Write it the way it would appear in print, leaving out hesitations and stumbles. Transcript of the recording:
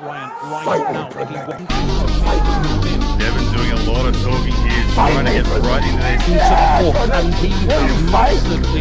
Ryan now if he wants. Devon doing a lot of talking here, trying to get right into this. And he mastered